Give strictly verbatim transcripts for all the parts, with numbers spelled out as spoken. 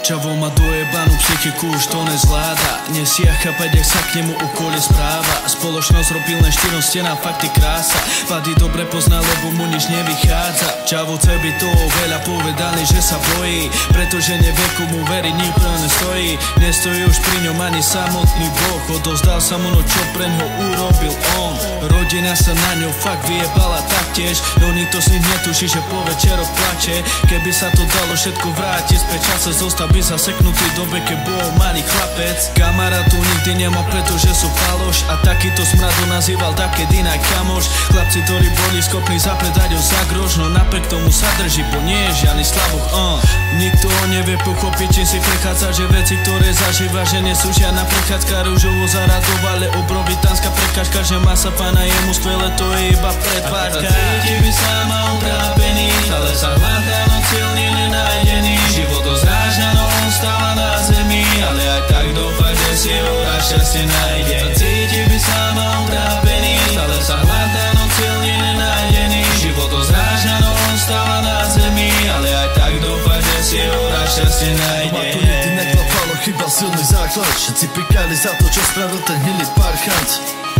Čavo má dojebanú psychiku, už to nezvláda. Nesie chápať, jak sa k nemu okolie správa. Spoločnosť robí len štyrom stenám, fakty krása. Pady dobre pozná, lebo mu nič nevychádza. Čavo chce by toho veľa povedali, že sa bojí, pretože nevie komu veriť, nikto nestojí. Nestojí už pri ňom ani samotný Boh. Odozdal sa mu, no čo pre ňo urobil on. Rodina sa na ňo fakt vyjebala taktiež, no nikto z nich netuší, že po večeroch plače. Keby sa to dalo všetko vrátiť späť, čas sa zostal by zaseknutý dobe, keď bol malý chlapec. Kamarát tu nikdy nemal, pretože sú faloš, a takýto smradu nazýval takedy na kamoš. Chlapci, ktorí boli schopní zapredať ho za groš, no napriek tomu sa drží, bo nie je žiadny slaboch. uh. Nikto ho nevie pochopiť, čím si prechádza, že veci, ktoré zažíva, že nie sú žiadna prechádzka. Rúžovo zaradová, ale obrovitánska prekážka, že má sa pána, jemu skvelé, to je iba predvádzka. A cíti by sama utrápený, ale sa hľadá, no silne nenájdený. Život to zráža, no on stáva na zemi, ale aj tak dúfa, že si ho a šťastie nájde. A cíti by sama utrápený, ale sa hľadá, no silne nenájdený. Život to zráža, no on stáva na zemi, ale aj tak dúfa, že si ho a šťastie nájde. Ma to nikdy neklapalo, chýbal silný základ. Všetci pikali za to, čo spravil ten hnilý parchant.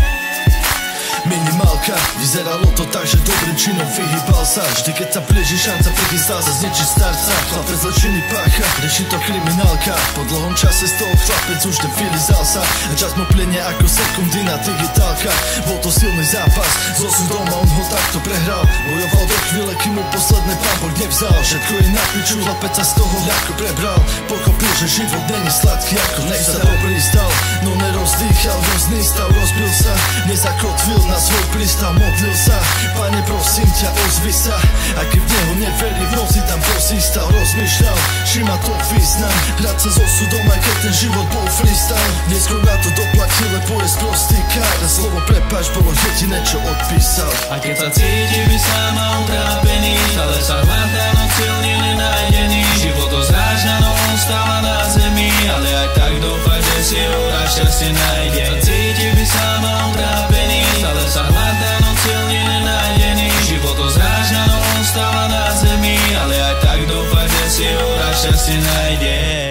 Minimálka, vyzeralo to tak, že dobrým činom vyhýbal sa. Vždy keď sa blíži šanca, prichystá sa zničiť starca. Chlapec zločiny pácha, reši to kriminálka. Po dlhom čase z toho chlapec už nevylizal sa. A čas mu plynie ako sekundy na digitálka. Bol to silný zápas, s osudom a on ho takto prehral. Bojoval do chvíle, kým mu posledné pán Boh nevzal. Všetko je na piču, chlapec sa z toho ľahko prebral. Pochopil, že život není sladký, ako nech sa dobrý stal. No nerozdýchal, hrozný stav, rozbil sa, nezakotvil na svoj prístav, modlil sa. Pane, prosím ťa, ozvi sa. A keď v neho neverí, v noci tam prosí stal. Rozmýšľal, či má to význam hrať sa s osudom, aj keď ten život bol freestyle. Neskôr na to doplatil, lebo je sprostý kár. A slovo prepáč bolo jediné, čo odpísal. A keď sa cíti by sama utrápený, ale sa hľadá, no silne nenájdený. Život to zráža, no on stáva na zemi, ale aj tak dúfa, že si ho a šťastie nájde. Sa cíti by sama utrápený, ale sa hľadá, no silne nenájdený. Život to zráža, no on stáva na zemi, ale aj tak dúfa, že si ho a šťastie nájde.